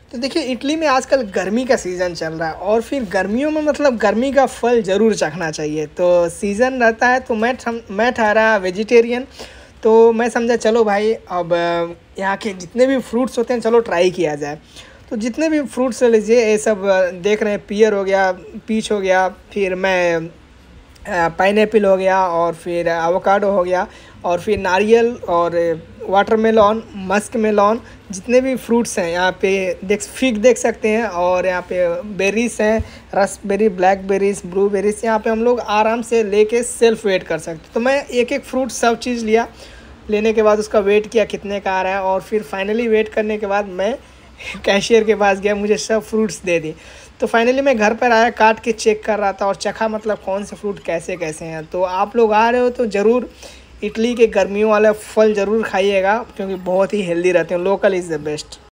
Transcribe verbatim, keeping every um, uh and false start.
तो देखिए इटली में आजकल गर्मी का सीज़न चल रहा है और फिर गर्मियों में मतलब गर्मी का फल ज़रूर चखना चाहिए। तो सीज़न रहता है तो मैं ठम मैं ठहरा वेजिटेरियन। तो मैं समझा चलो भाई अब अ, यहाँ के जितने भी फ्रूट्स होते हैं चलो ट्राई किया जाए। तो जितने भी फ्रूट्स लीजिए ये सब अ, देख रहे हैं, पियर हो गया, पीच हो गया, फिर मैं पाइनएप्पल हो गया और फिर एवोकाडो हो गया और फिर नारियल और वाटरमेलन, मस्क मेलन, जितने भी फ्रूट्स हैं यहाँ पे देख फिग देख सकते हैं और यहाँ पे बेरीज हैं, रसबेरी, ब्लैकबेरीज, ब्लूबेरीज। यहाँ पे हम लोग आराम से लेके सेल्फ वेट कर सकते हैं। तो मैं एक एक फ्रूट सब चीज़ लिया, लेने के बाद उसका वेट किया कितने का आ रहा है और फिर फाइनली वेट करने के बाद मैं कैशियर के पास गया, मुझे सब फ्रूट्स दे दी। तो फाइनली मैं घर पर आया, काट के चेक कर रहा था और चखा मतलब कौन से फ्रूट कैसे कैसे हैं। तो आप लोग आ रहे हो तो ज़रूर इटली के गर्मियों वाले फल ज़रूर खाइएगा क्योंकि बहुत ही हेल्दी रहते हैं। Local is the best.